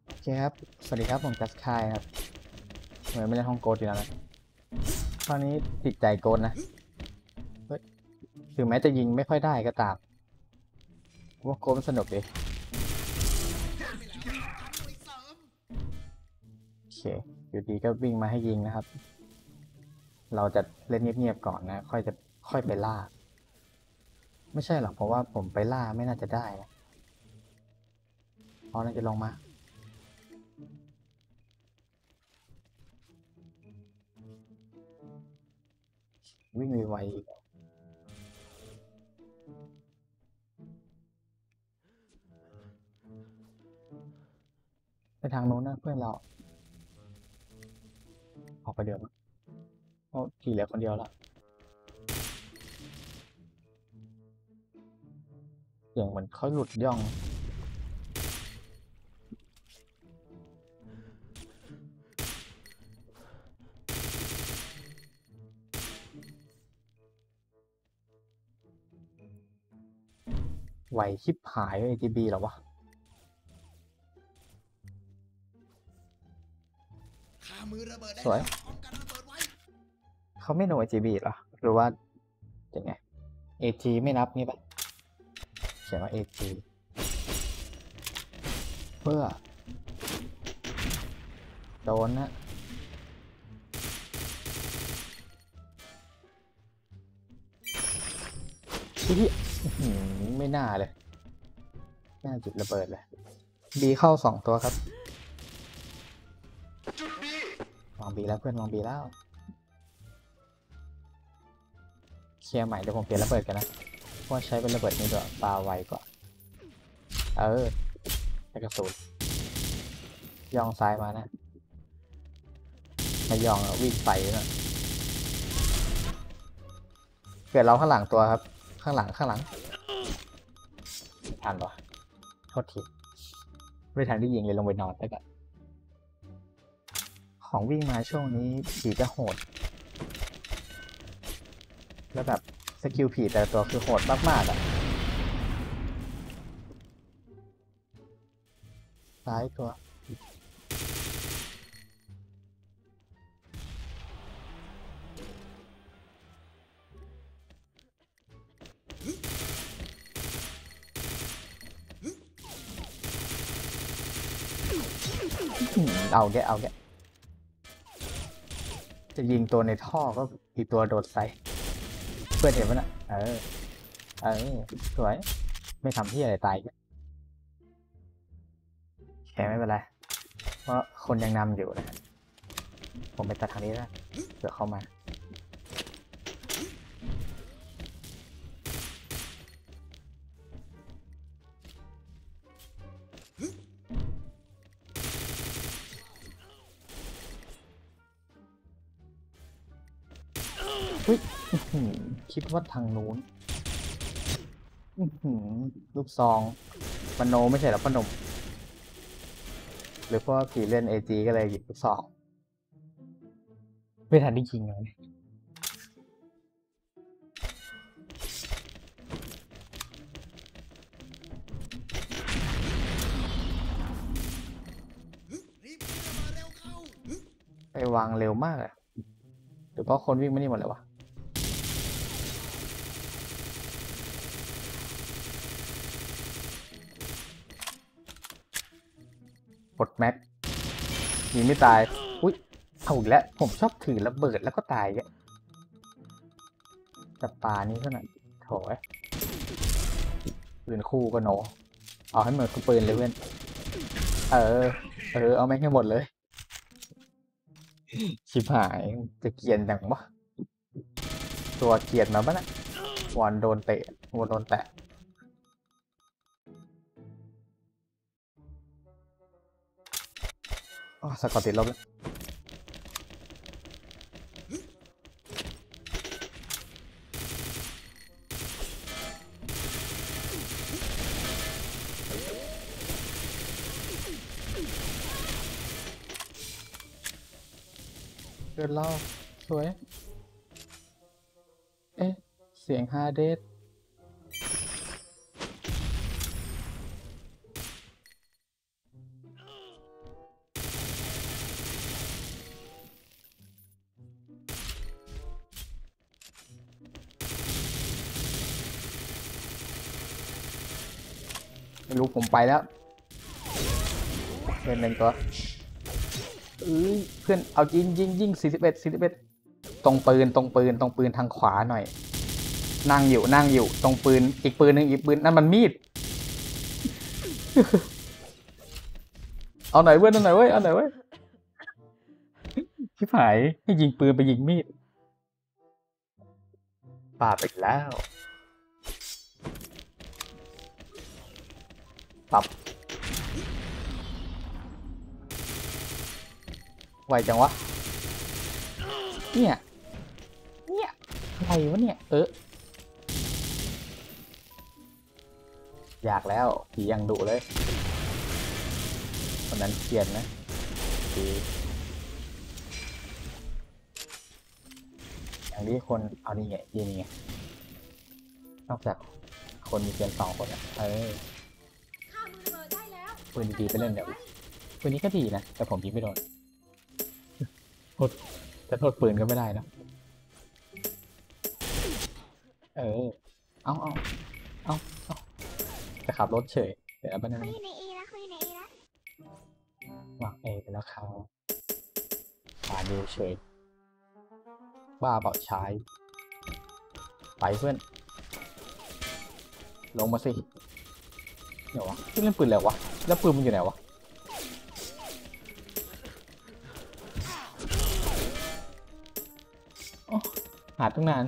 โอเคครับสวัสดีครับผมจัสคายครับเหมือนไม่เล่นห้องโกดอยู่แล้วนะตอนนี้ติดใจโกดนะเฮ้ยถึงแม้จะยิงไม่ค่อยได้ก็ตามว่าโกดมันสนุกดีโอเคอยู่ดีก็วิ่งมาให้ยิงนะครับเราจะเล่นเงียบๆก่อนนะค่อยไปล่าไม่ใช่หรอกเพราะว่าผมไปล่าไม่น่าจะได้นะเพราะน่าจะลงมาวิ่งไวๆอีกไปทางโน้นนะเพื่อนเราออกไปเดิมเพราะขี่เหลือคนเดียวละเสียงเหมือนเขาหลุดย่องไหวชิบหายเลย AGB เหรอวะสวยเขาไม่โน AGB เหรอหรือว่ายังไง AG ไม่นับนี่ปะเขียนว่า AG เพื่อโดนนะที่ไม่น่าเลยน่าจุดระเบิดเลยบีเข้า2 ตัวครับวางบีแล้วเพื่อนวางบีแล้วเคลียร์ใหม่เดี๋ยวผมเปลี่ยนระเบิดกันนะเพราะใช้เป็นระเบิดนี้ด้วยปาไวกว่าแต่กระสุนย่องซ้ายมานะไม่ย่องวิ่งไปนะเกิดเราข้างหลังตัวครับข้างหลังทันปะโทษทีไม่ทันที่ยิงเลยลงไปนอนไปกันของวิ่งมาช่วงนี้ผีจะโหดแล้วแบบสกิลผีแต่ละตัวคือโหดมากๆอ่ะซ้ายตัวเอาแกจะยิงตัวในท่อก็อีกตัวโดดใส่เพื่อนเห็นมันอ่ะสวยไม่ทำที่อะไรตายแค่ไม่เป็นไรเพราะคนยังนำอยู่นะผมไปตัดทางนี้แล้วเผื่อเข้ามาอุ้ยคิดว่าทางนู้นลูกซองมโนไม่ใช่หรอพนมหรือเพราะผีเล่น AG ก็เลยหยิบลูกซองไม่ทันได้ยิงเลยไปวางเร็วมากอะหรือเพราะคนวิ่งไม่นี่หมดเลยวะกดแม็กยิงไม่ตายอุ้ยเอาอีกแล้วผมชอบถือระเบิดแล้วก็ตายอ่ะจับปลานี้ก็หน่อยโถยปืนคู่ก็โนเอาให้เหมือนปืนเลยเพื่อนเออเอาแม่งให้หมดเลยชิบหายจะเกรียนจังวะตัวเกรียนมาปะนะวันโดนเตะวันโดนแตะอ๋อสกอตติดลบแล้วเดินเล่าสวยเอ๊ะเสียงฮาเดสไม่รู้ผมไปแล้วเป็นหนึ่งตัวเพื่อนเอายิง41ตรงปืนทางขวาหน่อยนั่งอยู่ตรงปืนอีกปืนหนึ่งนั่นมันมีดเอาหน่อยเว้ยเอาหน่อยเว้ยชิบหายให้ยิงปืนไปยิงมีดป่าไปแล้วปับไวจังวะเนี่ยอะไรวะเนี่ยอยากแล้วผียังดุเลยคนนั้นเกลียดนะดีอย่างนี้คนเอานี่ไงนี่ไงนอกจากคนมีเพียง2 คนปืนดีไปเล่นเดี๋ยวปืนนี้ก็ดีนะแต่ผมยิงไม่โดนจะโทษปืนก็ไม่ได้นะเอาจะขับรถเฉยเดี๋ยวบ้านนั้นวางไปแล้วเขาดูเฉยบ้าเปล่าใช้ไปเพื่อนลงมาสิเดี๋ยววะที่เล่นปืนแล้ววะแล้วปืนมันอยู่ไหนวะหาตั้งนาน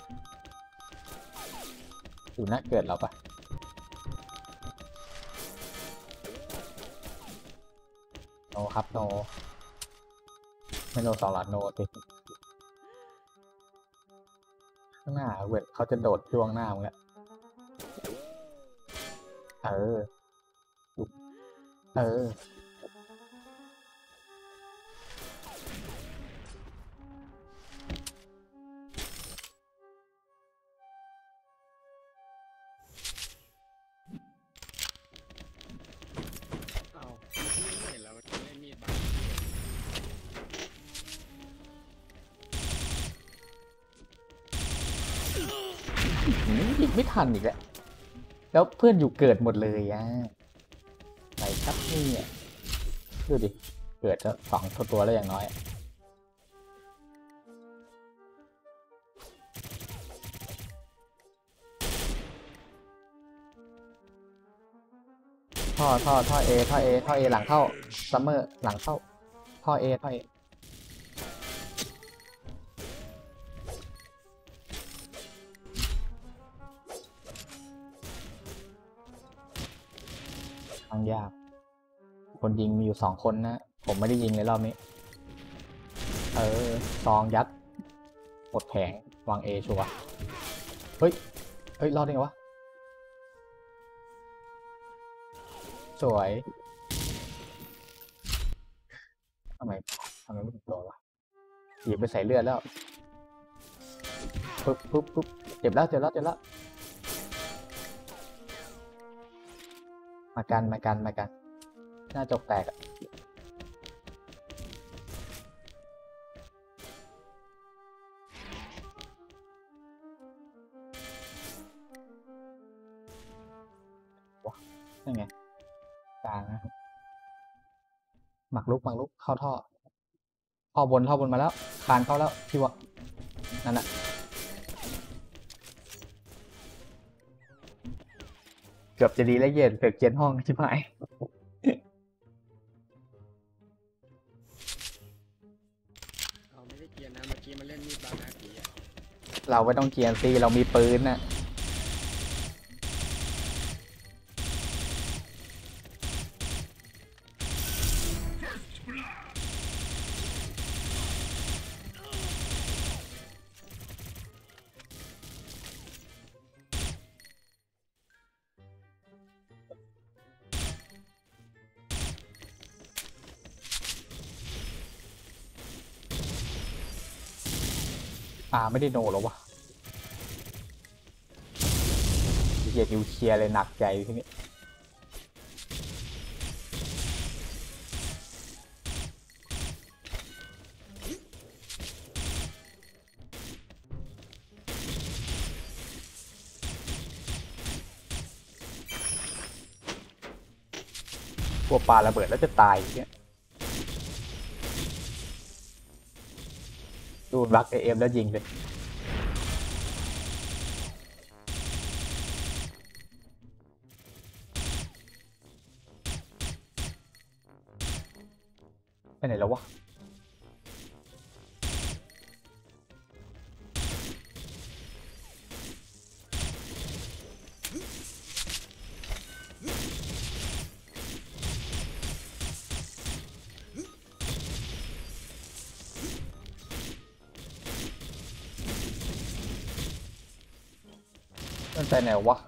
อยู่หน้าเกิดเราปะโนครับโนไม่โน2 หลอดโนสิข้างหน้าเวทเขาจะโดดช่วงหน้ามึงแล้วยิงไม่ทันอีกแล้วเพื่อนอยู่เกิดหมดเลยไหนครับนี่ดูดิเกิดจะ2 ตัวแล้วอย่างน้อยท่อเอหลังเข้าซัมเมอร์หลังเข้าท่อเอทางยากคนยิงมีอยู่2 คนนะผมไม่ได้ยิงเลยรอบนี้ซองยัดหมดแผงวางเอชัวร์เฮ้ยรอดได้ไงวะสวยทำไมไม่ถึงตัววะหยิบไปใส่เลือดแล้วปุ๊บเจ็บแล้วมากันหน้าจกแตกวะนั่นไงกลางนะครับหมักลุกเข้าท่อบนมาแล้วคานเข้าแล้วพี่วะนั่นแหละเกือบจะดีแล้วเย็นเกือบเย็นห้องชิบหายเราไม่ได้เกียร์นะเมื่อกี้มาเล่นมีดบางนาทีเราไม่ต้องเกียร์ซีเรามีปืนน่ะไม่ได้โนหรอวะเกียร์นิวเคลียร์เลยหนักใจทีนี้กลัวปาระเบิดแล้วจะตายอย่างเงี้ยดูบักเอ็มแล้วยิงเลยไปไหนแล้ววะมันไปไหนวะ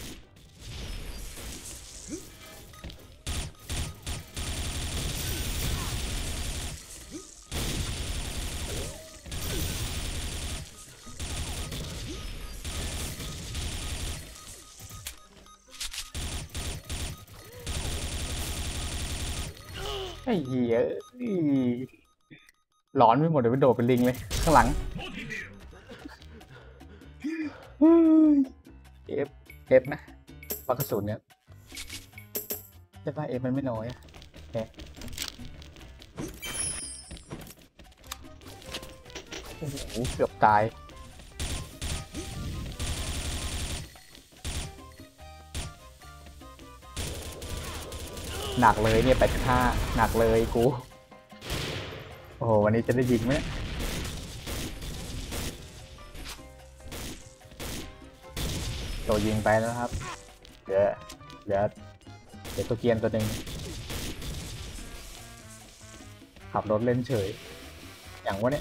ไอ้เหี้ยร้อนไปหมดเลยไปโดดเป็นลิงเลยข้างหลังเอฟเอฟนะปากกระสุนเนี่ยใช่ป่ะเอฟมันไม่น้อยอะแกโอ้โหเกือบตายหนักเลยเนี่ย85หนักเลยกูโอ้โหวันนี้จะได้ยิงไหมเนี่ยตัวยิงไปแล้วครับเหลือเหลือตัวเกียนตัวหนึ่งขับรถเล่นเฉยอย่างวะเนี่ย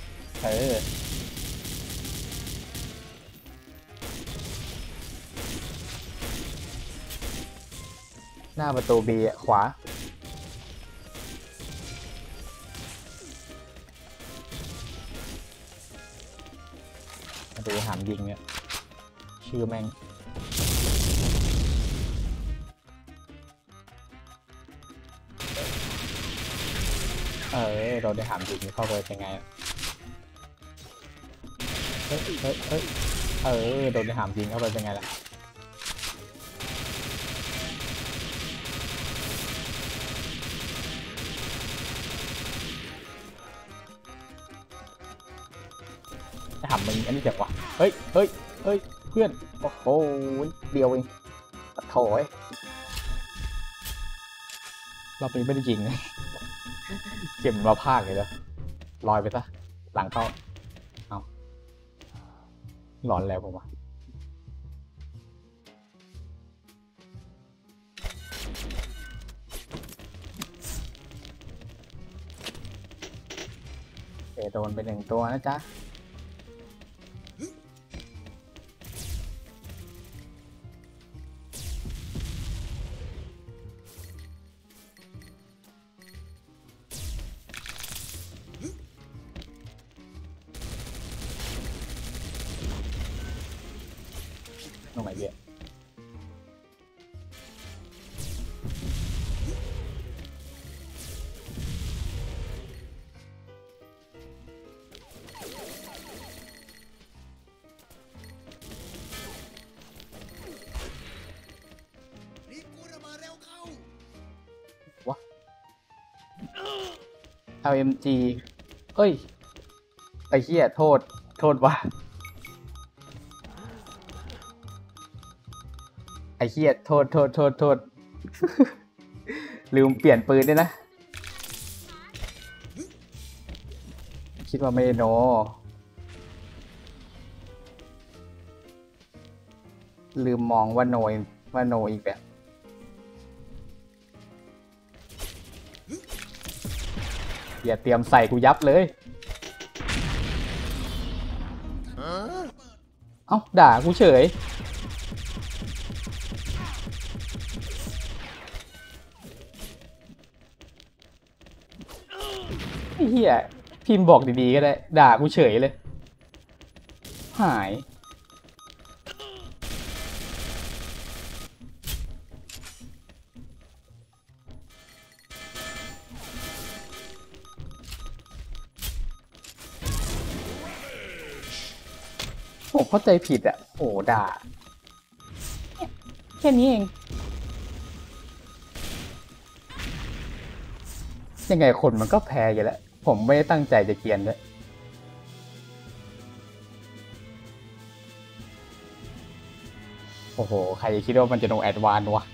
หน้าประตูบีขวาประตูหามยิงเนี่ยชื่อแม่งเราได้หามยิงเข้าไปเป็นไงเฮ้ยโดนได้หามยิงเข้าไปเป็นไงล่ะจะหามมึงอันนี้เจ็บวะเฮ้ยเพื่อนโอ้โหเดียวเองโถ่เราไปไม่ได้ยิงเลยเก็บมาพากเลยแล้วลอยไปซะหลังเข้าเอาหลอนแล้วผมโดนไป1 ตัวนะจ๊ะตรงไหนเยอะวะ LMG เอ้ยไอ้เหี้ยโทษว่ะไอ้เหี้ยโทษ ลืมเปลี่ยนปืนด้วยนะคิดว่าไม่ได้โนลืมมองว่าโนอีกแบบอย่าเตรียมใส่กูยับเลยเอ้าด่ากูเฉยไอ้เหี้ยพิมพ์บอกดีๆก็ได้ด่ากูเฉยเลยหายผมเข้าใจผิดอ่ะโอ้ด่าแค่นี้เองยังไงคนมันก็แพ้อยู่แล้วผมไม่ได้ตั้งใจจะเกรียนด้วยโอ้โหใครจะคิดว่ามันจะลงแอดวานซ์วะ